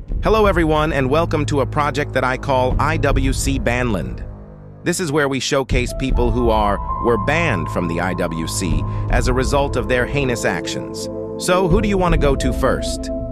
Hello everyone, and welcome to a project that I call IWC Banland. This is where we showcase people who were banned from the IWC as a result of their heinous actions. So, who do you want to go to first?